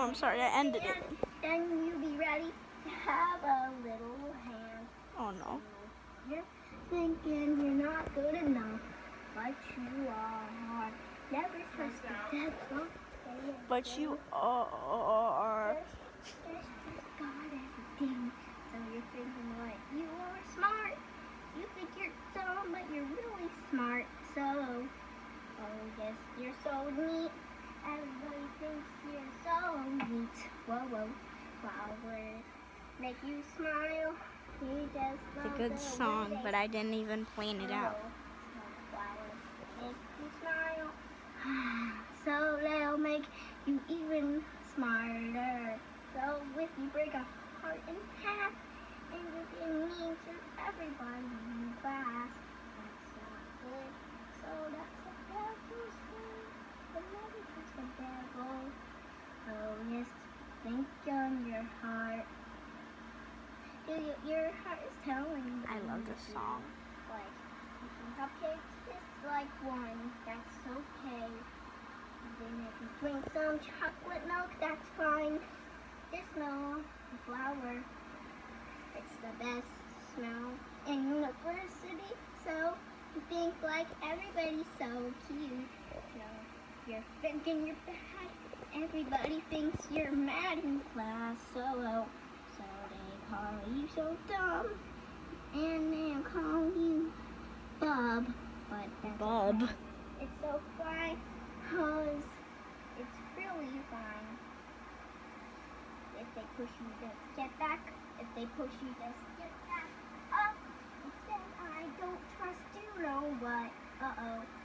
I'm sorry, I ended it. Then you be ready to have a little hand. Oh no. You're thinking you're not good enough, but you are. Never trust the devil. But you are. There's just God everything. So you're thinking like you are smart. You think you're dumb, but you're really smart. So, oh yes, you're so neat. Everybody thinks you're so neat. Whoa, whoa. Flowers make you smile. You just It's a good song, but I didn't even plan it out. Flowers make you smile. So they'll make you even smarter. So if you break a heart in half, and you're being mean to everybody in class, that's not good. So that's the devil's way. But never trust the devil. Oh yes, think on your heart. Your heart is telling you. I love this song. Like, eating cupcakes is like one. That's okay. Then if you drink some chocolate milk, that's fine. Just smell the flower. It's the best smell in university. So you think like everybody's so cute. So you're thinking you're bad. Everybody thinks you're mad in class. So they call you so dumb. And they'll call you Bob. But that's Bob. Okay. It's so fine. Cause it's really fine. If they push you, just get back. If they push you, just get back up. Instead, I don't trust you, no, but uh-oh.